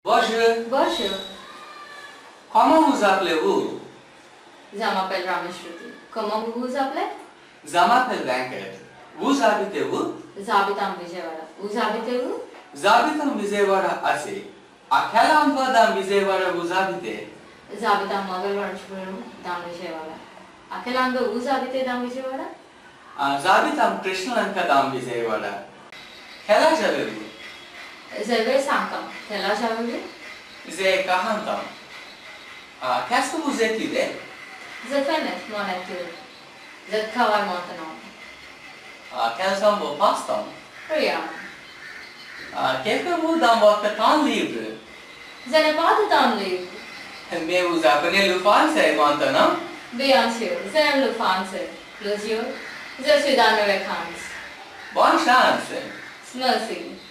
Bonjour. Bonjour. Comment vous appelez-vous? Je m'appelle Rameshwati. Comment vous vous appelez? Je m'appelle Venkat. Vous habitez où? J'habite en Vijayawada. Vous habitez où? J'habite en Vijayawada aussi. À quel endroit dans Vijayawada vous habitez? J'habite en Mogalvaranchpuram dans Vijayawada. À quel endroit vous habitez dans Vijayawada? J'habite en Krishnalanka dans Vijayawada. Quel âge avez-vous? J'ai 5 ans. Quel âge avez-vous? J'ai 40 ans. Qu'est-ce que vous étudiez? Je finis mon étude. Je travaille maintenant. Quels sont vos passe-temps? Rien. Que faites-vous dans votre temps libre? Je n'ai pas de temps libre. Mais vous apprenez le français maintenant? Bien sûr, j'aime le français. Le jour, je suis dans les vacances. Bonne chance! Merci.